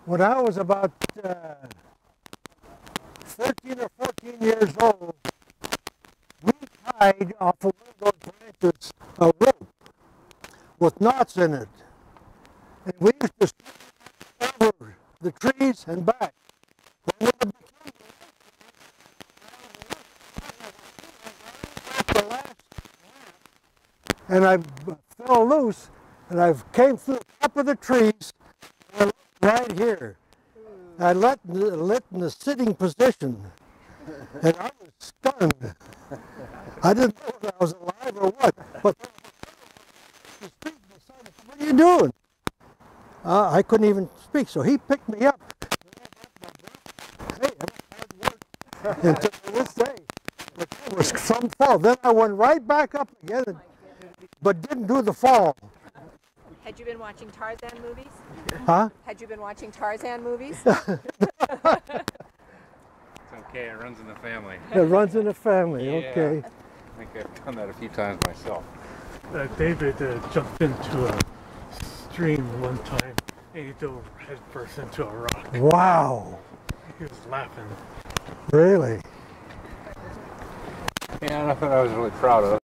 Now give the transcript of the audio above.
When I was about 13 or 14 years old, we tied off of one of those branches a rope with knots in it. And we used to step over the trees and back. When it became the last lap, and I fell loose, and I came through the top of the trees, and I looked right here. I lit in the sitting position, and I was stunned. I didn't know if I was alive or what, but the street decided, what are you doing? I couldn't even speak, so he picked me up. Hey, that was hard work. And to this day, but it was some fall. Then I went right back up again, but didn't do the fall. Had you been watching Tarzan movies? Huh? Had you been watching Tarzan movies? It's okay, it runs in the family. It runs in the family, Yeah. okay. I think I've done that a few times myself. David jumped into a stream one time and he dove headfirst into a rock. Wow, He was laughing. really? Yeah, nothing I was really proud of.